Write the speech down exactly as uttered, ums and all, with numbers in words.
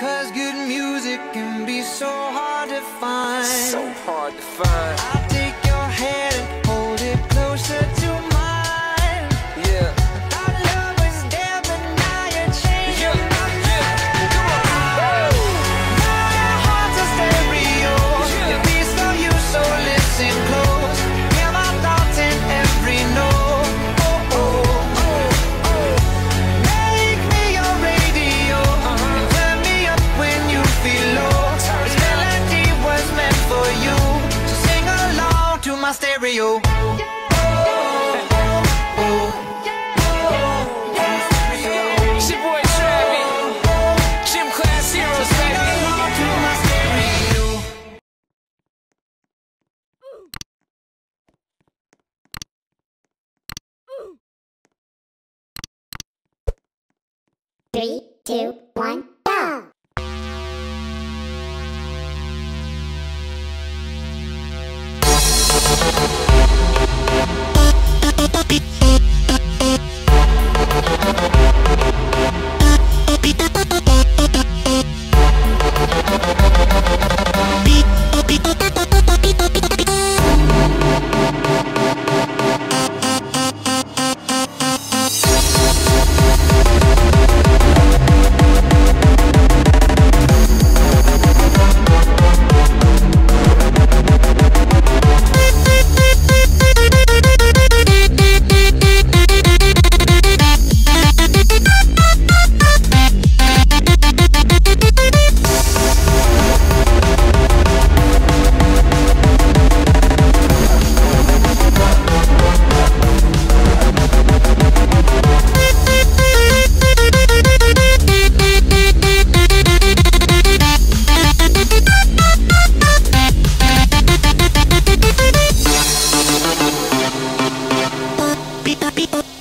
Cause good music can be so hard to find. So hard to find. I'll take your hand and hold it closer to mine. Yeah. Our love was there, but now you're changing Yeah. my mind. My heart's a stereo. Yeah. It beats for you, so listen close. Hear my thoughts in every note. Oh, oh, oh, oh. Make me your radio. And turn me up when you feel low. This melody was meant for you, so sing along to my stereo. It's your boy Travis. Gym Class Heroes, Sing baby. along to my stereo. Three, two, one, go! Beep, beep, beep.